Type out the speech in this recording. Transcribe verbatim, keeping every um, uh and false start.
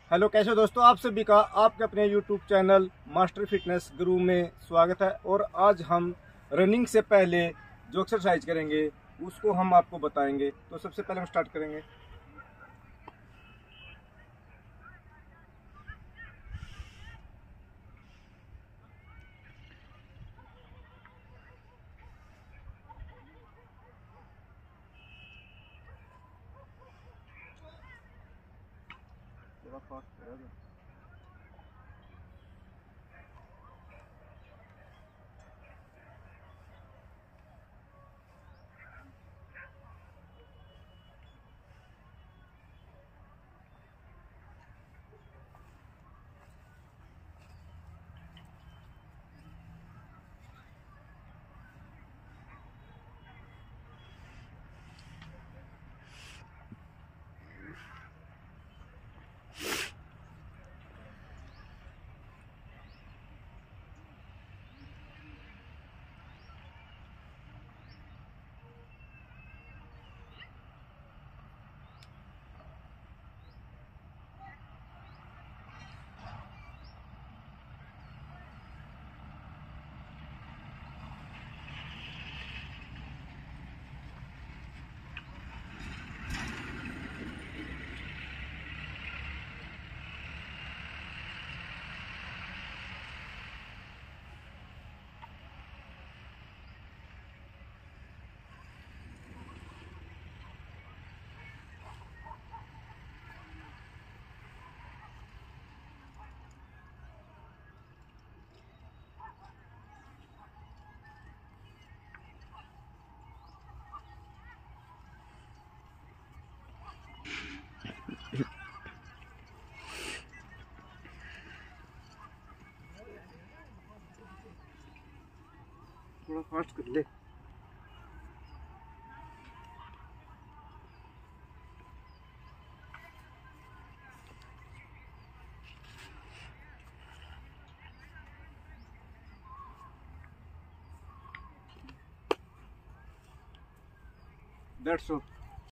Hello, कैसे हो दोस्तों। आप सभी का आपके अपने यूट्यूब चैनल मास्टर फिटनेस गुरु में स्वागत है। और आज हम रनिंग से पहले जो एक्सरसाइज करेंगे उसको हम आपको बताएंगे। तो सबसे पहले हम स्टार्ट करेंगे। थोड़ा फास्ट करेगा। थोड़ा फास्ट कर ले। That's all.